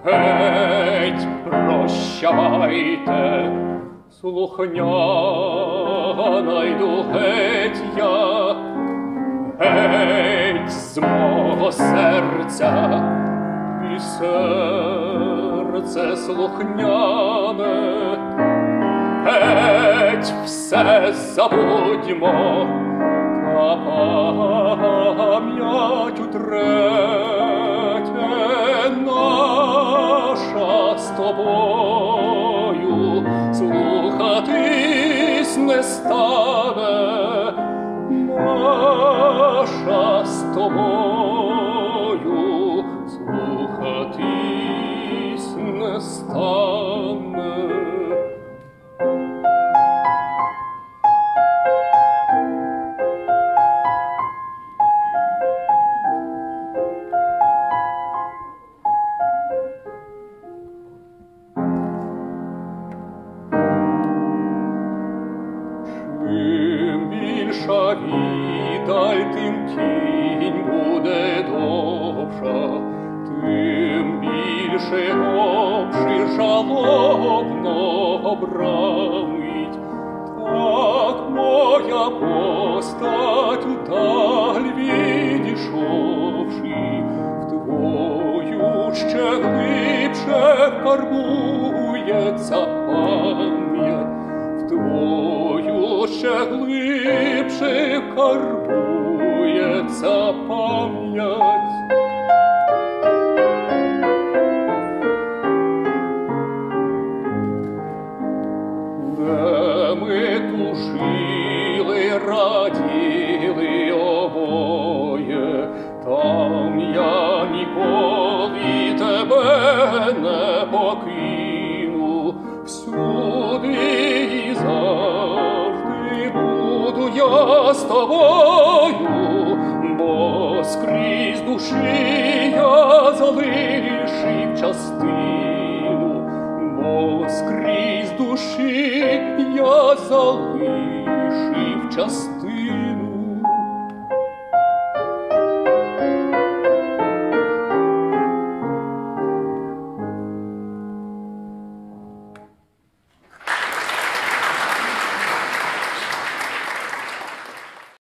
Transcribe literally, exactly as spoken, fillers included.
Геть, прощавайте, слухняна йду геть я, геть з мого серця, і серце слухняне, геть все забудьмо, та пам'ять утретє наша з тобою слухатись не стане, наша з тобою слухатись не стане. Чим більша віддаль, тим тінь буде довша, тим більше обшир жалобно брамить. Так моя постать удаль відійшовши, вдвою ще глибше карбується пам'ять, вдвою ще глибше карбується пам'ять. Де ми тужили, раділи обоє, там я ніколи тебе не покину. Всюди і завжди буду я з тобою, бо скрізь душі я залишив частину, бо скрізь душі я залишив частину.